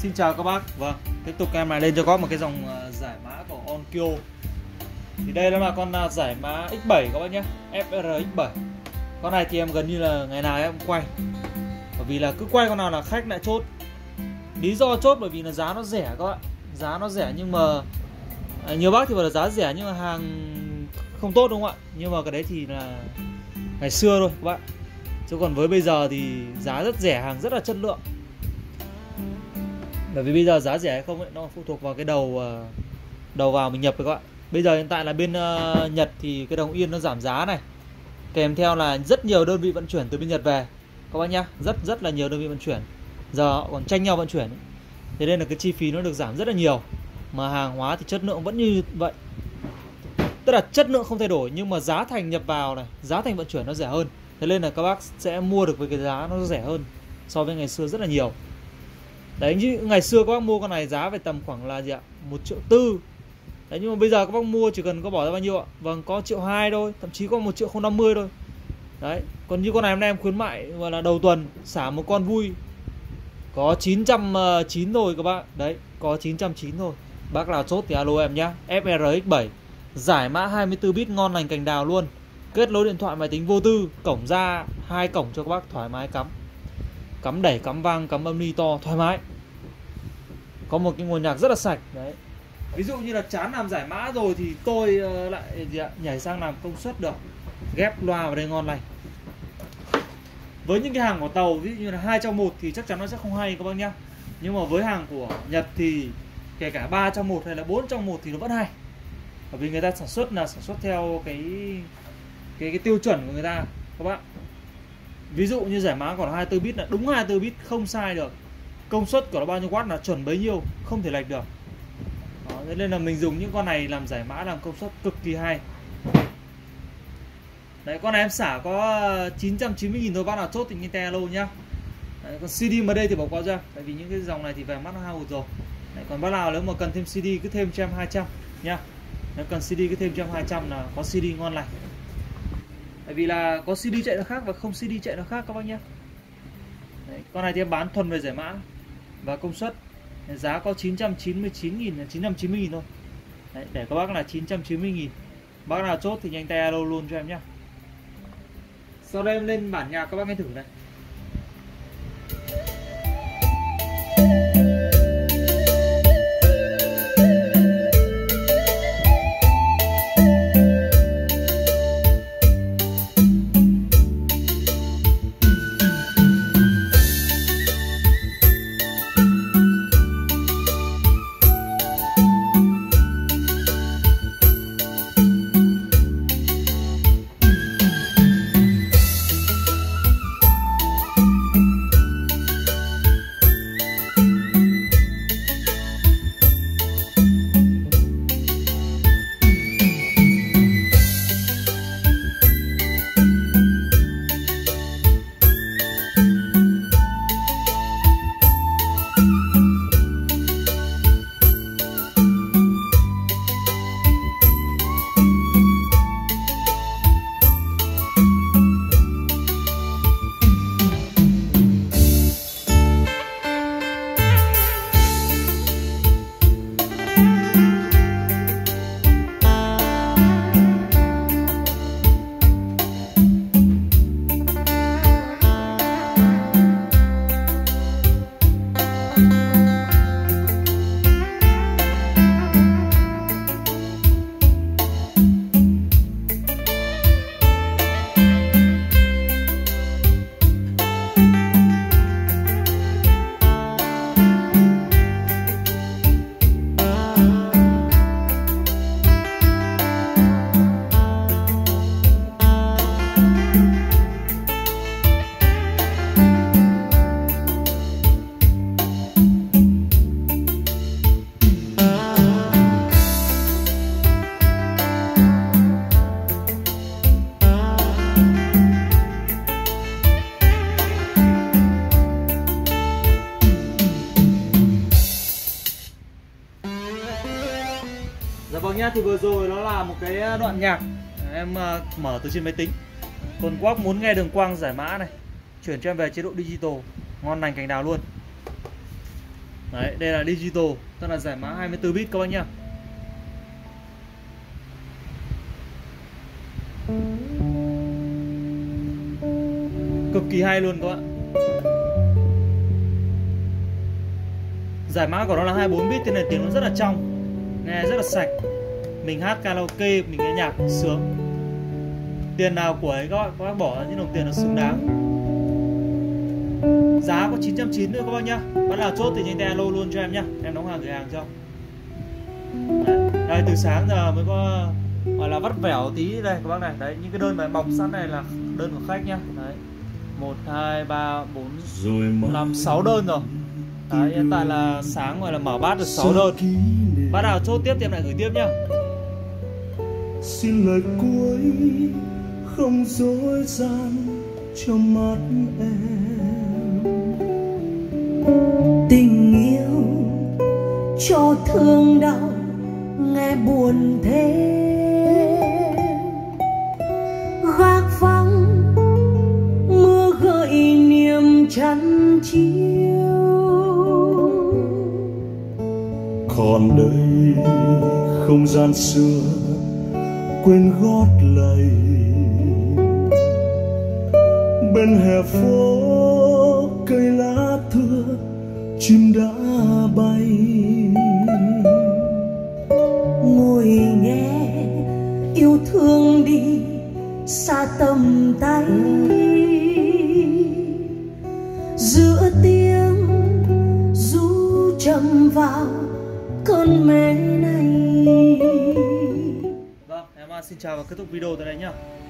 Xin chào các bác. Vâng, tiếp tục em lại lên cho các một cái dòng giải mã của Onkyo. Thì đây nó là con giải mã X7 các bác nhé, FR X7. Con này thì em gần như là ngày nào em cũng quay, bởi vì là cứ quay con nào là khách lại chốt. Lý do chốt bởi vì là giá nó rẻ các bạn, giá nó rẻ nhưng mà nhiều bác thì bảo là giá rẻ nhưng mà hàng không tốt đúng không ạ? Nhưng mà cái đấy thì là ngày xưa thôi các bạn, chứ còn với bây giờ thì giá rất rẻ, hàng rất là chất lượng. Bởi vì bây giờ giá rẻ hay không ấy, nó phụ thuộc vào cái đầu vào mình nhập các bạn. Bây giờ hiện tại là bên Nhật thì cái đồng yên nó giảm giá này, kèm theo là rất nhiều đơn vị vận chuyển từ bên Nhật về các bác nhá, rất là nhiều đơn vị vận chuyển. Giờ họ còn tranh nhau vận chuyển, thế nên là cái chi phí nó được giảm rất là nhiều, mà hàng hóa thì chất lượng vẫn như vậy. Tức là chất lượng không thay đổi nhưng mà giá thành nhập vào này, giá thành vận chuyển nó rẻ hơn. Thế nên là các bác sẽ mua được với cái giá nó rẻ hơn so với ngày xưa rất là nhiều. Đấy, như ngày xưa các bác mua con này giá về tầm khoảng là gì ạ? 1,4 triệu. Đấy, nhưng mà bây giờ các bác mua chỉ cần có bỏ ra bao nhiêu ạ? Vâng, có 1,2 triệu thôi, thậm chí có 1,050 triệu thôi. Đấy, còn như con này hôm nay em khuyến mại gọi là đầu tuần xả một con vui có 990 thôi các bác. Đấy, có 990 thôi. Bác nào chốt thì alo em nhá. FR X7 giải mã 24 bit ngon lành cành đào luôn. Kết nối điện thoại máy tính vô tư, cổng ra 2 cổng cho các bác thoải mái cắm. Cắm đẩy, cắm vang, cắm âm ni to thoải mái. Có một cái nguồn nhạc rất là sạch đấy. Ví dụ như là chán làm giải mã rồi thì tôi lại nhảy sang làm công suất được, ghép loa vào đây ngon lành. Với những cái hàng của tàu ví dụ như là 2 trong 1 thì chắc chắn nó sẽ không hay các bác nhá. Nhưng mà với hàng của Nhật thì kể cả 3 trong 1 hay là 4 trong 1 thì nó vẫn hay. Bởi vì người ta sản xuất theo cái tiêu chuẩn của người ta các bạn. Ví dụ như giải mã còn 24 bit là đúng 24 bit không sai được. Công suất của nó bao nhiêu watt là chuẩn bấy nhiêu, không thể lệch được. Đó, thế nên là mình dùng những con này làm giải mã làm công suất cực kỳ hay. Đấy, con này em xả có 990.000 thôi, bác nào chốt thì nhanh tay alo nhá. Đấy, còn CD mà đây thì bỏ qua ra, tại vì những cái dòng này thì về mắt nó hao hụt rồi. Đấy, còn bác nào nếu mà cần thêm CD cứ thêm cho em 200 nhá. Nếu cần CD cứ thêm cho em 200 là có CD ngon lành. Tại vì là có CD chạy nó khác và không CD chạy nó khác các bác nhé. Đấy, con này thì em bán thuần về giải mã và công suất. Giá có 999.000 là 990.000 thôi. Đấy, để các bác là 990.000. Bác nào chốt thì nhanh tay alo luôn cho em nhé. Sau đây em lên bản nhạc các bác nghe thử này. Dạ vâng nhá, thì vừa rồi nó là một cái đoạn nhạc em mở từ trên máy tính. Còn Quác muốn nghe đường quang giải mã này, chuyển cho em về chế độ digital, ngon lành cành đào luôn. Đấy, đây là digital, tức là giải mã 24 bit các bác nhá. Cực kỳ hay luôn các bạn. Giải mã của nó là 24 bit, thế nên tiếng nó rất là trong, nghe rất là sạch. Mình hát karaoke, mình nghe nhạc sướng. Tiền nào của ấy các bác bỏ ra những đồng tiền nó xứng đáng. Giá có 990 nữa các bác nhá. Bắt nào chốt thì nhanh tay alo luôn cho em nhá, em đóng hàng gửi hàng cho. Đây, từ sáng giờ mới có gọi là vắt vẻo tí đây các bác này. Đấy, những cái đơn mà bọc sẵn này là đơn của khách nhá. Đấy, 1, 2, 3, 4, 5, 6 đơn rồi. Đấy, hiện tại là sáng gọi là mở bát được 6 đơn. Bác nào chốt tiếp thì em lại gửi tiếp nhá. Xin lời cuối không dối gian cho mắt em. Tình yêu cho thương đau nghe buồn thế, gác vắng mưa gợi niềm chăn chiêu. Còn đây không gian xưa quên gót lầy, bên hè phố cây lá thưa chim đã bay. Ngồi nghe yêu thương đi xa tầm tay, giữa tiếng ru trầm vào cơn mê này. Vâng, em xin chào và kết thúc video tại đây nhá.